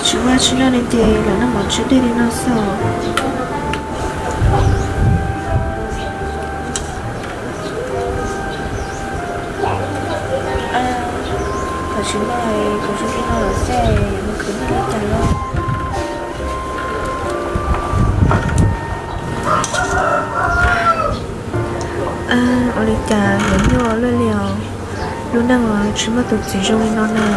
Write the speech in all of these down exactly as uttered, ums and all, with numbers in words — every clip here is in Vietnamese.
chú ba chú nó lên tiền là nó muốn chú đi đi nó sợ à và chú này có chú đi nó ở xe nó cứ đi lên trả lo à ở đây trả những nhỏ lên liều lúc nào mà chú mà tụt chỉ trong nó nè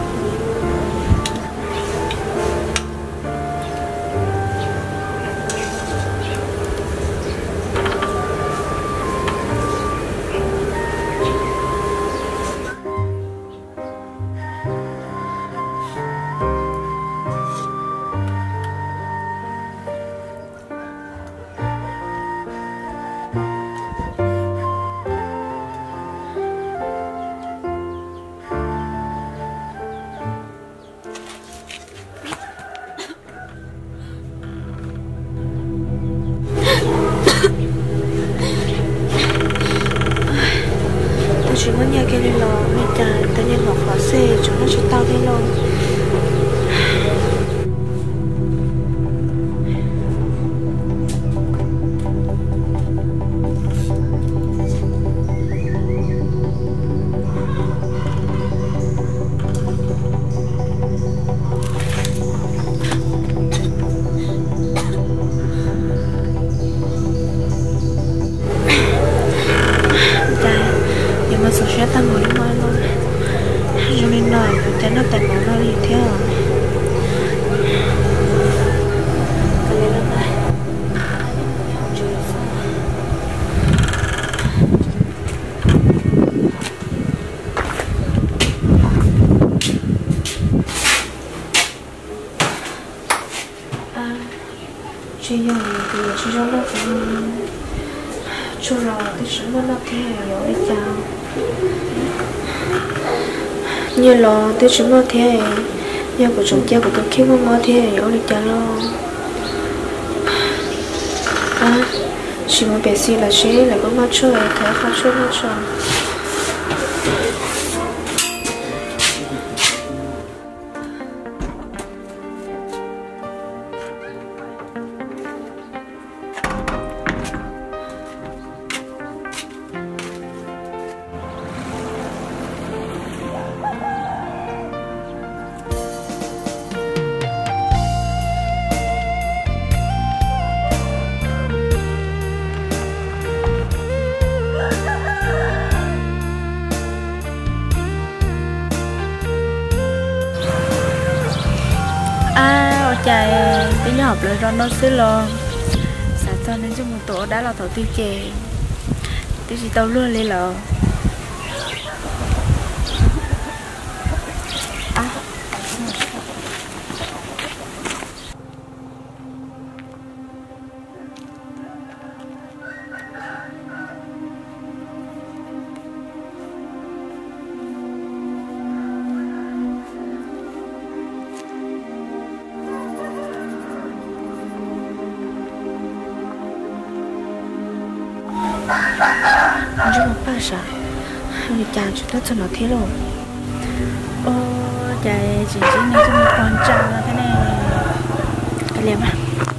chúng nó nhà cái đi lò người ta ta nhân ngọc khó xe chúng nó chỉ tao đi lò mà sợ sẽ tăng ngồi đi mai luôn cho nên nói cho nó tăng ngồi nó đi theo cái này là này à chuyện gì thì chuyện trong đó cũng cho rồi thì chúng nó nó theo rồi đấy chào như là tôi chúng nó thế nhà của chúng cha của tôi khi mà nó thế ở đây chả lo à chỉ một bé xí là chế là có mắt chơi thấy khó chơi mắt chơi chạy tiếng học lên rồi nó xí lo sáng cho nên cho một tổ đã là tổ tiêu chè tiêu chỉ tao luôn lên lò rất là ba sợ người cha chúng ta cho nó thế rồi ô chạy chỉ chỉ này cho một con trâu là thế này cái liềm à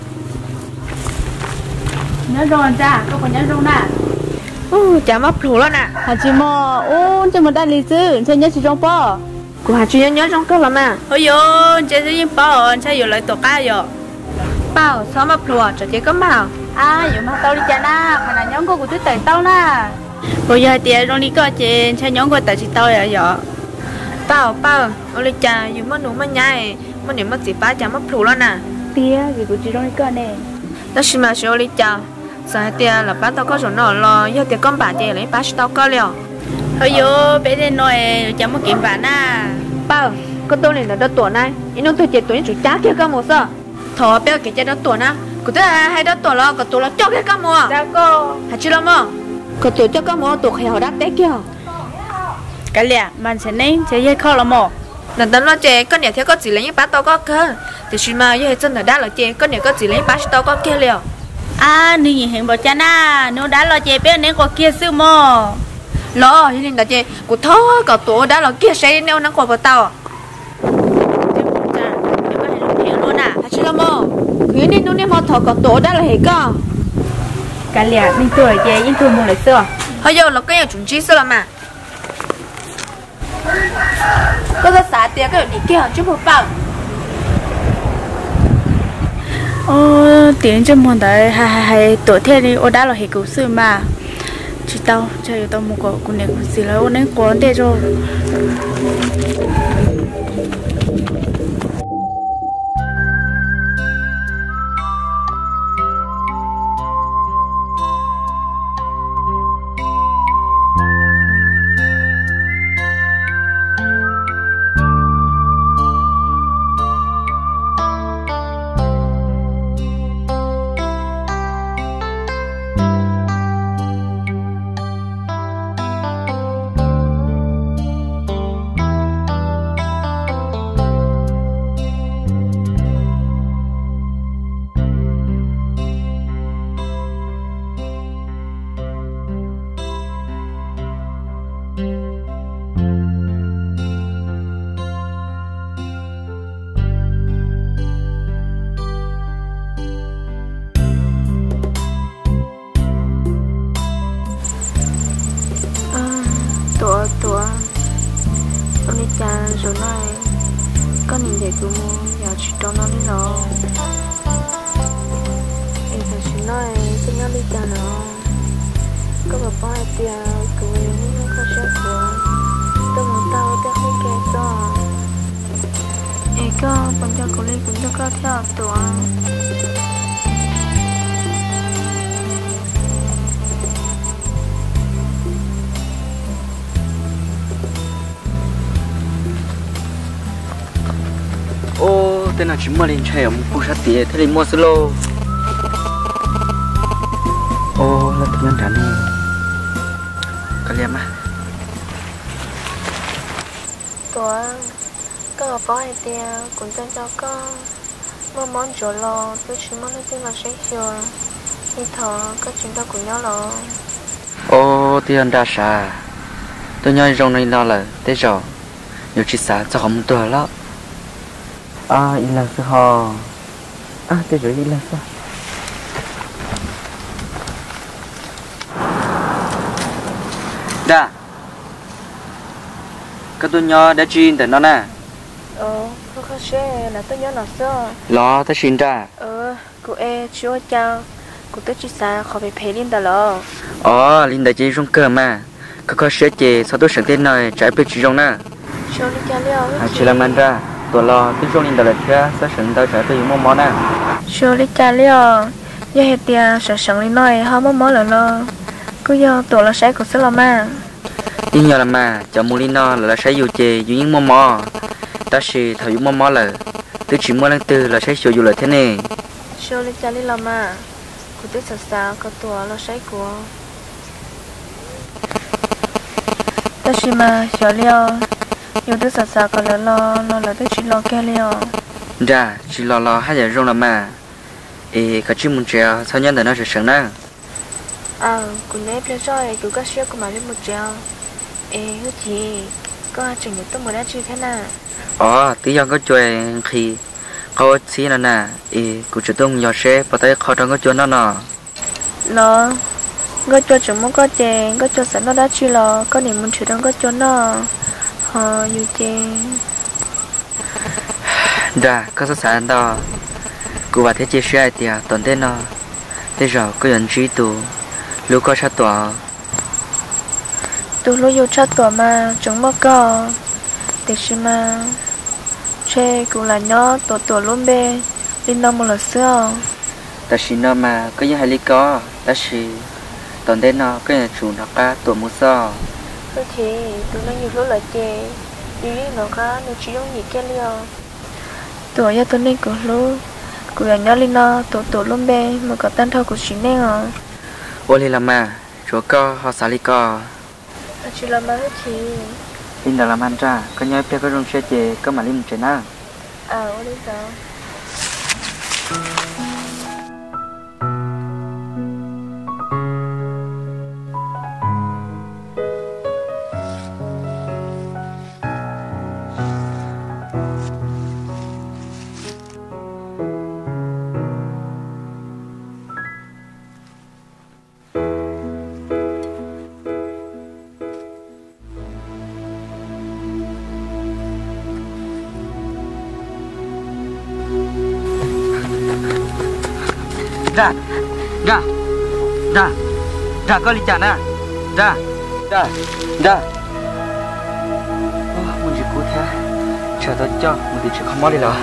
nhớ rồi cha có còn nhớ rồi nè ô chả mất đủ了nè hả chị mò ô cho một đại lý sư chơi nhớ chị trong bò của hả chị nhớ nhớ trong cơ lắm à ôi yo chơi chơi những bò chơi nhiều lại tổ cá rồi bao sao mất đủ cho chị có màu à dù mà tao đi chơi na mà là nhóm cô của tôi tới tao na bây giờ thì rồi đi coi chuyện chơi nhóm cô tới chị tao vậy vậy bao bao ở đây chơi dù mà nụ mà nhảy mà nếu mà chị ba chẳng mất đủ了nè tia vì của chị rồi đi coi nè đó là mà chị ở đây chơi sao tia là ba tao có chỗ nào lo giờ tia con bà chị lấy ba tao có liền ôi yo bé đây nói chẳng mất kiếm bạn à bao có tôi liền là đó tuổi này nó tôi chỉ tuổi chủ cha kia cơ một sao thọ béo cái đó tuổi na cô ta hay đó tuổi lo có tuổi lo cho cái cơ một dạ cô hả chị lo mà có tuổi cho cơ một tuổi hay họ đã té kia cái lẹ mình sẽ nên sẽ dây khó là một lần đó nó chơi con nhà theo có gì lấy những bát tao có cơ thì xin mà như chân là đã là chơi con nhà có gì lấy bát tao có kia liền à nị nhìn hình bảo cha na nếu đã là chơi bé nên có kia sư mò lo như nên là chơi cô thó có tuổi đã là kia sẽ neo năng qua vào tao hiến đi nung nên họ thọ có tổ đã là hệ co cái lẹ nên tuổi chị nhưng tuổi mua lại xưa hơi giờ là cái nhà chúng chi sao mà có ra xả tiền cái đi kia chứ một bao ô tiền cho món đấy hay hay hay tuổi thế đi ô đã là hệ cứu sư mà chỉ tao chơi tao một cái con này cũng gì là ô nên có để rồi tua tua ông đi cha rồi nói con nhìn thấy cứ mua giờ chỉ cho nó đi lo em phải chỉ nói cái nhau đi cha nó có bà bao nhiêu tiền cứ nó có sẽ của tôi muốn tao để không kẹt cho em có bằng cho cô lấy cũng cho có theo tua ô tên là chỉ mua lên chơi ở một khu sát tiệt thế thì mua solo ô là tự nhiên trả nè cái liam á tuổi có gặp bao nhiêu tiền cũng cho cho con mua món chỗ lo tôi chỉ món cái là sẽ hiểu đi thọ có chuyện đó của nhau lo ô tiền đa sa tôi nhớ trong này lo là thế rồi nhiều chỉ xả cho không tuổi đó à ilang sa ho à thế rồi ilang sa đã cái tôi nhớ đã chuyên để nó nè ờ không có xe là tôi nhớ là sao lo ta xin ra ờ cô e chúa chào cô tới chỉ xa khỏi bị phê lên đó lo ờ linh đã chỉ trong cờ mà có có xe chè sau tôi sáng tên này trái bưởi chỉ trong nè cho đi cha liao à chỉ làm ăn ra tôi lo tôi trong linh đã là chưa sẽ sáng tới trái bưởi mua món nè cho đi cha liao giờ hết tiền sẽ sáng lên nói họ mua món là lo cứ giờ tổ là sẽ có sẽ làm mà đi nhờ làm mà cho mua linh nó là sẽ dùng chè dùng những mua mò ta sẽ thầu dùng mua mò là tôi chỉ mua lần từ là sẽ sử dụng lại thế này cho đi cha đi làm mà cô tới sợ sao có tổ là sẽ của ta chỉ mà cho liao yêu tới sợ sao có là lo lo là tới chỉ lo kia liao ra chỉ lo lo hai giờ rong làm mà ê cái chim muốn treo sao nhân nó sẽ sáng nè à cô nếp lên rồi cô các siêu của mà lên một treo ê hứa chị có chừng được tôi mới đã chơi thế nào ờ tí giờ có chuyện khi có xí nè nè ê cô chủ động nhỏ xe bắt tay khó trong có chuyện đó nè nó có cho chúng muốn có chèn có cho sẵn nó đã chơi lo có niềm muốn chủ động có cho nó họ yêu chèn ra có sát sản đó cô và thế chia sẻ thì tuần thế nó thế rồi có nhận trí tù lúc có sát tòa tôi lúc yêu cha tuổi mà chúng mà có để xem mà chơi cũng là nhỏ tuổi tuổi luôn bê lên đâu một lần xưa ta chỉ nó mà có những hai lý có ta chỉ tuần thế nó có nhận chủ nó cả tuổi mua sao thôi thì tôi nói nhiều lúc là chè đi nó cả nó chỉ giống gì kia liao tuổi giờ tôi nên cũng lúc cũng là nhỏ lên nó tuổi tuổi luôn bê mà có tan thao của chính này à ô li làm mà chúa co họ xả lý co chỉ làm mà thì linh đã làm ăn ra có nhớ biết có rong xe chè có mà linh chơi na à ô đi sao ra ra ra ra có đi chả nè ra ra ra muốn gì cú thế chờ tao cho muốn đi chưa không mất đi rồi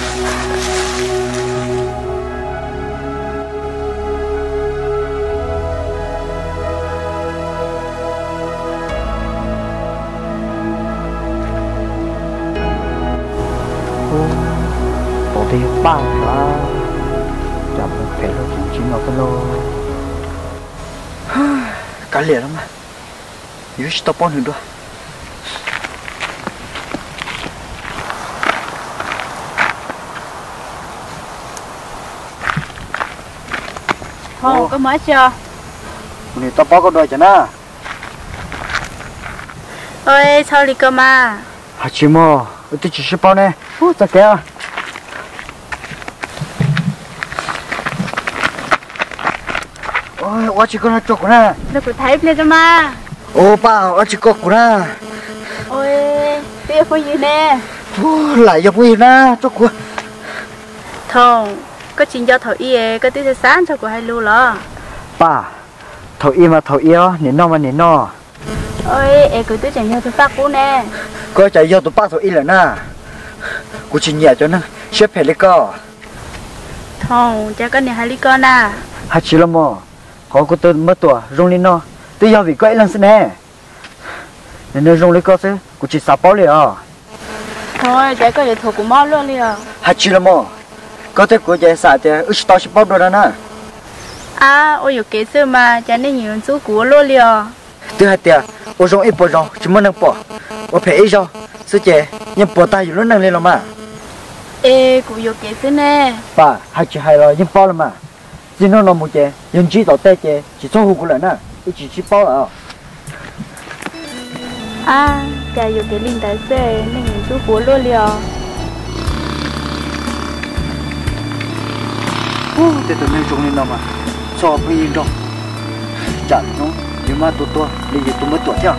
thì ba hả chậm phải lo chuyện chuyện nó phải lo cả liền lắm mà yếu chỉ tao hơn nữa thôi có mới chưa này tao bao có đôi chả na ơi sao đi cơ mà hả chị mò tôi chỉ ship bao nè út ta kéo ôi ôi chị con nó chọc nè nó cứ thấy lên cho mà ô ba ôi chị con nè ôi tiếc có gì nè lại giống gì nè chọc quá thôi có chuyện do thổi y có tiếc sáng cho của hai lưu lo ba thổi y mà thổi y nín no mà nín no ôi em cứ tiếc chẳng nhau tôi phát cú nè có chạy vô tụi ba thổi y là nè cô chỉ nhẹ cho nó xếp hết lấy co thôi cha có này hai lý con à hai chị lo mò họ có tên mất tuổi rong lên nó tôi giờ vì có ấy lần xin nè nên nó rong lấy co chứ cô chỉ sắp bao liền à thôi cha có để thuộc của mò luôn liền hai chị lo mò có thể cô chạy xả thì ít tao sẽ bao đồ đó nè à ôi cái sự mà cha nên nhiều số của luôn liền thứ hai tiệt ô rong ít bao rong chỉ muốn năng bỏ ô phải ít rong sư姐nhưng bỏ tay luôn năng lên rồi mà ê cũng nhiều cái sự nè bà hai chị hai rồi nhưng bao rồi mà chỉ nó làm một chế nhưng chỉ tao tay chế chỉ cho hụt lại nè chỉ chỉ bao rồi à cha nhiều cái linh tài xe nên nhiều số của luôn liền để tụi mình trồng lên nào mà cho bây giờ đâu chẳng nó nhưng mà tụi tôi bây giờ tụi mới tuổi chưa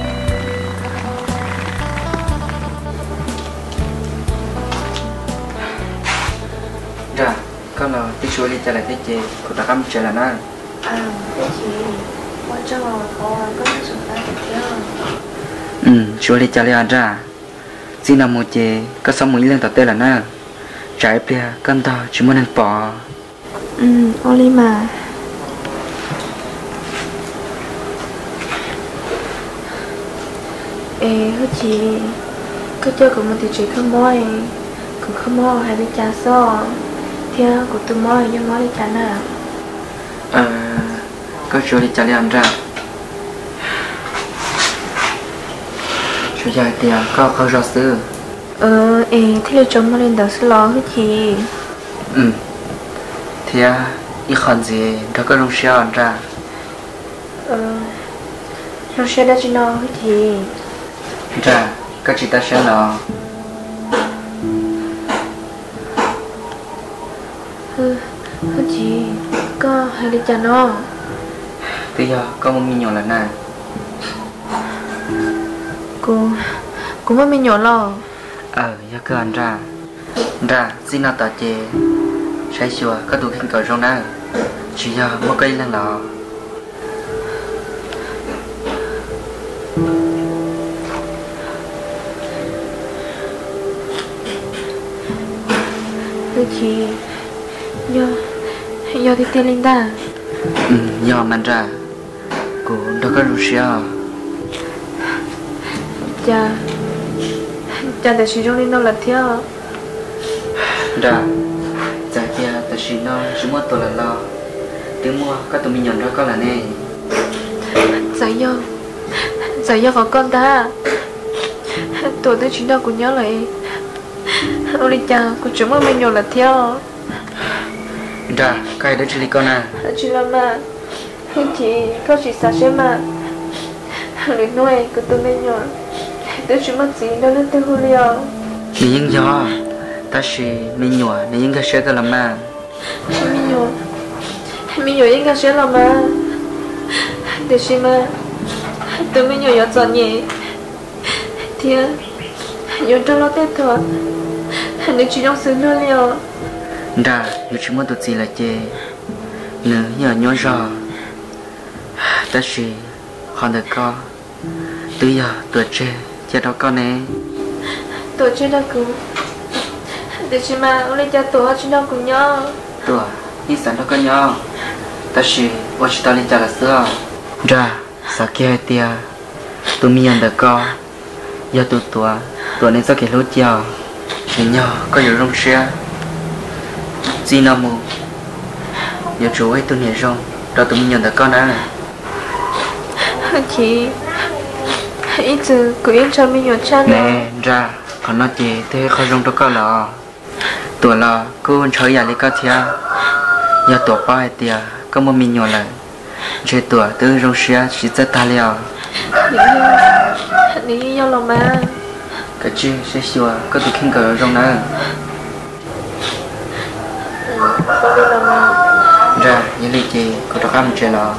ra con nào tí xíu đi trả lại tí chị cô ta cắm chơi là na à tí chị quan trọng là có có những sự ta được chưa ừ xíu đi trả lại ăn ra xin làm một chị có xong một lần tập tê là na trái bia con tao chỉ muốn ăn bò ừ Oli mà ê hả chị cứ chơi của mình thì chị không mỏi cũng không mỏi hay đi trà so theo của tôi mỏi nhưng mỏi đi trà nào ờ có xíu đi trả lại ăn ra xíu dài tiền có khó rõ sư ờ ê thì là chồng mà lên đó sẽ lo hả chị ừ thì à ít khoản gì đó có đông xe ăn ra ờ nó sẽ đã chỉ nó hả chị ra các chị ta sẽ lo hư hả chị có hay đi trà nó bây giờ có một mình nhỏ là nè cô cô mới mình nhỏ lo ờ giờ cứ ăn ra ra xin nào tao chê sai xua có tụ khen cờ rong nè chỉ giờ một cây lên lò hả chị do do thì tiền linh ta ừ giờ mình ra cô đâu có rủ xe cha cha để sử dụng linh đâu là theo ra giờ kia ta chỉ nó chỉ muốn tôi là lo tiếng mua các tụi mình nhận ra có là nè giải do giải do có con ta tuổi tới chúng ta cũng nhớ lại ôi cha cô chúng mà mình nhỏ là theo ra cái đó chỉ là con à chị làm mà chị có chị sao xem mà lấy nuôi của tụi mình nhỏ tôi chỉ mất gì đâu lên tới Julio vì những gió ta chỉ mình nhỏ để những cái xe cái làm mà mình nhỏ mình nhỏ những cái xe làm mà để xem mà tụi mình nhỏ nhỏ giỏi nhỉ thì nhỏ cho nó tết thôi nếu chỉ trong xứ Julio ra nếu chỉ muốn tụi gì là chê nữa nhớ nhớ rõ ta chỉ họ được co từ giờ tuổi trẻ cha đó con nè tuổi trẻ đó cứ để chị mà ông lấy cho tuổi chị đâu cùng nhau tuổi như sản đó con nhau ta chỉ ở chỉ ta lên cha là xưa ra sao kia tia tụi mình nhận được co giờ tụi tuổi tuổi này sao cái lối chiều nhìn nhau có nhiều rong xe gì nào mù giờ chú ấy tôi nhớ rong đó tụi mình nhận được con á chị ít từ cứ yên cho mình nhớ cha nè ra còn nó chị thế khó rong đó có lọ tuổi lọ cô chơi nhà lấy có thia giờ tuổi ba tia có một mình nhỏ lại chơi tuổi từ rong xe chỉ rất ta liều lý do lòng mà cái chuyện sẽ xua có tụi kinh cờ rong nữa ra những lý chị có được ăn chơi lọ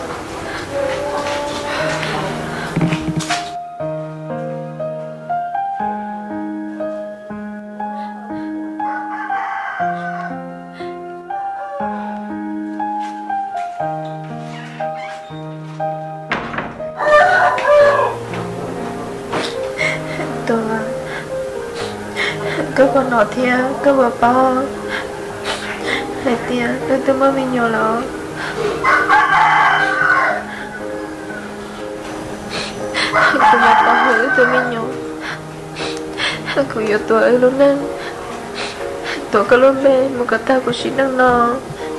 cứ còn nọ thia cứ bờ bao hai tia tôi tôi mới mình nhỏ lắm cứ mặt bao hử tôi mình nhỏ cứ yêu tôi luôn nên tôi có luôn bê một cái tay của chị đang nọ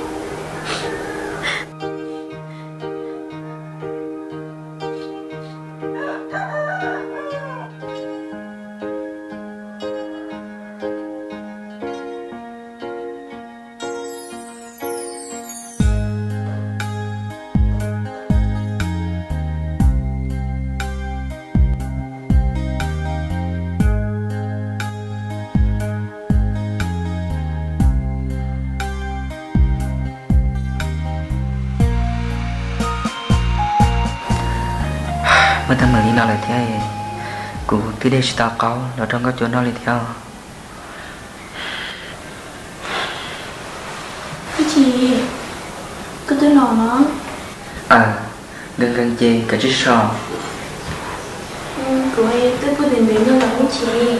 mà thằng mình đi nào lại thế cụ từ đây tao có nó trong cái chỗ nó lại theo cái gì cứ tới nọ nó à gần gần gì cả chiếc sò cụ hay tới quyết định đến nó là cái gì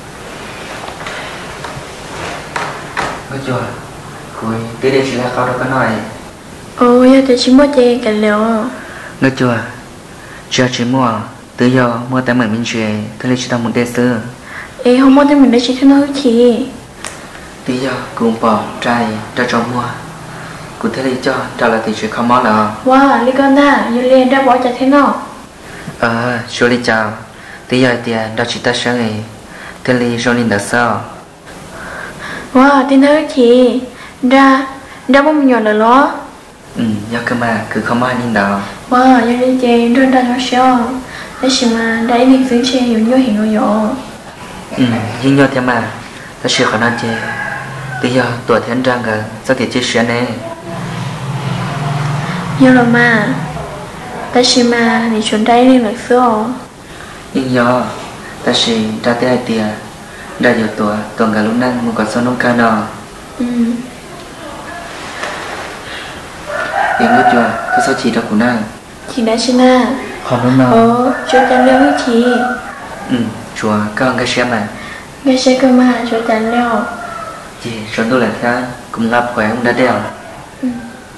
có chưa cụ từ đây chỉ là có đâu có nói ôi giờ thì chỉ mua chè cả liệu nó chưa chưa chỉ mua từ giờ mua tại mình mình chơi thế là chỉ tao muốn để xưa ê không mua thì mình để chỉ cho nó cái gì từ giờ cùng bỏ trai cho cho mua cụ thế là cho trả là thì chuyện không món nào wow lý con ta như liền đã bỏ chạy thế nào ờ số đi chào từ giờ tiền đó chỉ ta sáng ngày thế là số linh đã sao wow tin thấy chị ra ra bông mình nhỏ là nó ừ do cơ mà cứ không ai nhìn đâu wow như đi chơi đơn đơn nó sao đấy chỉ mà đấy đi dưới chơi nhiều nhiều hình nhiều nhỏ ừ nhưng nhau thế mà ta sẽ khả năng chơi từ giờ tuổi thiên trang cả sao thì chia sẻ này nhiều là mà đấy chỉ mà đi chuẩn đây đi là sao nhưng do ta sẽ ra tới hai tiền ra nhiều tuổi toàn cả lúc năng một con số nông ca nọ ừ em biết chưa cái số chỉ đó của nàng chị đã xin à không đúng nào ồ cho chán leo với chị ừ chùa các ông cái xem mà cái xe cơ mà cho chán leo chị cho tôi là thế cũng ngập khỏe cũng đã đeo ừ.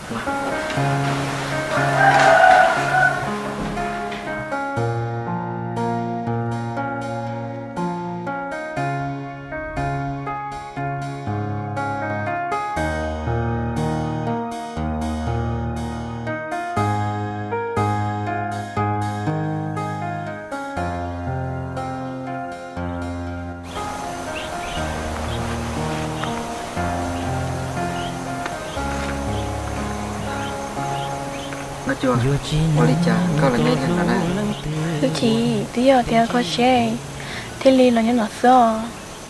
nó chưa có lý cha có là nghe nhận là này thứ chị tí giờ thì có xe thế li là những nó sao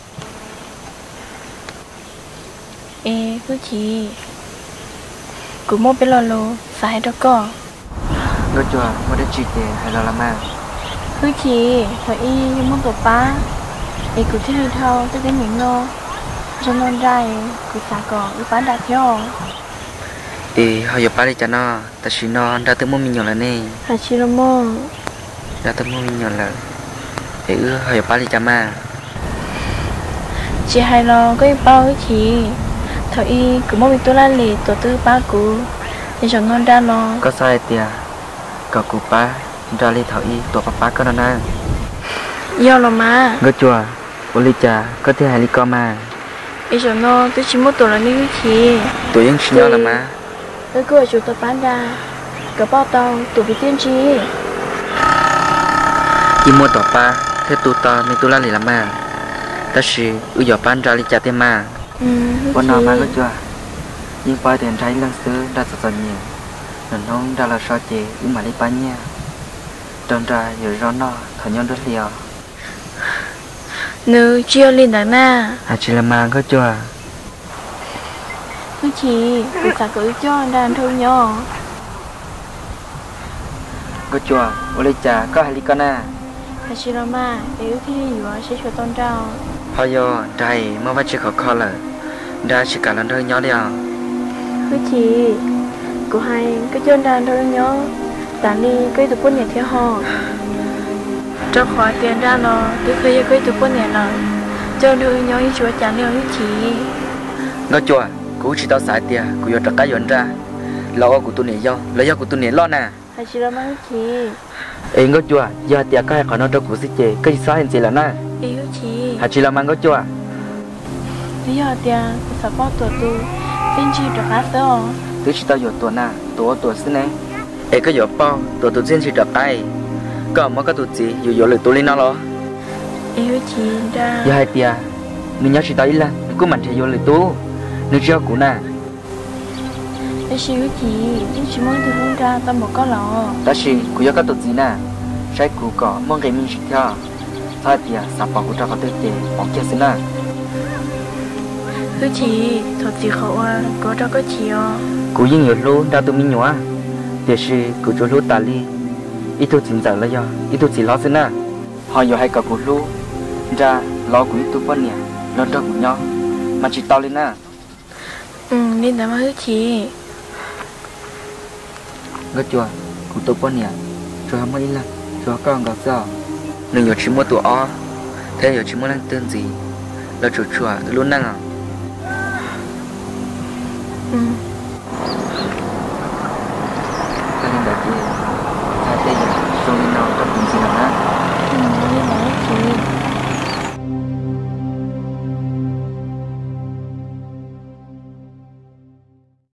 ê thứ chị cứ mua bé lò lô xài đó có nó chưa có để chỉ để hay là làm mà thứ chị thôi y như muốn tổ ba ê cứ thế hơi thâu tới cái miệng nó cho non rai cứ xả cỏ cứ bán đạt theo thì họ giờ ba đi cho nó ta chỉ nó đã tới mua mình nhiều lần nè hà chỉ là mò đã tới mua mình nhiều lần thì họ giờ ba đi cho mà chị hay lo cái bao cái chị thợ y cứ mua bị tôi lan lì tổ tư ba cú để cho ngon ra lo có sai tiệt có cụ ba ra đi thợ y tổ ba ba có nó nè yêu lo mà ngỡ chùa ô cha có thể hay đi con mà để cho nó tôi chỉ mua tổ là như chị tuổi những sinh nhớ là mà cái cửa chủ tôi bán ra cái bao tàu tổ bị tiên tri chỉ mua tổ ba thế tụ ta mình tụ lan lì làm mà ta chỉ ưu giờ bán ra đi chả tiền mà con nào mà ngỡ chùa nhưng phải tiền trái lăng xứ đã sợ sợ nhiều nên không ra là sao chị nhưng mà đi bán nha tròn ra giờ rõ nó thằng nhân rất liều nữ chưa lên đằng na à chỉ là mang có chưa cứ chị cứ sao cứ cho đàn thôi nhỏ có chưa ô lấy trà có hai ly con à hà chỉ là mà nếu thì vừa sẽ cho tôn trào thôi yo đây mới bắt chỉ khó khó là đã chỉ cả lần thôi nhỏ đi à cứ chị cô hay cứ cho đàn thôi nhỏ tàn đi cái tụi quân nhà theo họ cho khỏi tiền ra nó tôi khơi cái tụi quân nhà nó cho đôi nhỏ như chúa chẳng liều như chị nó chưa cú chỉ tao xài tiền cú yo trật cái dọn ra lo của tôi nè do lo do của tôi nè lo nè hay chỉ là mang chị em có chưa giờ tiền cái khỏi nó cho của sĩ chị cái sao hiện gì là nè yêu chị hay chỉ là mang có chưa bây giờ tiền sao bao tuổi tôi bên chị được hết rồi tôi chỉ tao dọn tuổi nè tuổi tuổi xí nè em có dọn bao tuổi tuổi riêng chỉ trật cái có mà có tuổi gì dọn dọn lời tôi lên nó lo yêu chị ra giờ hai tiền mình nhớ chỉ tao đi là mình cứ mạnh thì dọn lời tôi nước rau của nè để xíu chị nhưng chỉ muốn thì muốn ra tao một có lọ ta chỉ cũng có tổ gì nè trái củ cỏ mong cái mình chỉ theo thay thì sắp bảo hỗ trợ có thể để bỏ kia xin nè cứ chị thật gì khổ à có cho có chị à cú yên nhiều luôn đã tụi mình nhớ để chỉ cú cho lúc ta đi ít thôi chính giờ là do ít thôi chỉ lo xin nè họ giờ hay cả cú luôn ra lo cú ít tụi con nè lo cho cú nhau mà chỉ tao lên nè ừ nên làm ơn chị ngất chưa cú tụi con nè rồi không mấy lần rồi con gặp sao đừng nhớ chỉ mua tụi o thế giờ chỉ mua lên tên gì là chuột chuột luôn năng à ừ ta nên đặt gì ta đây giờ rồi nó trong cùng gì nào á ừ nên làm ơn chị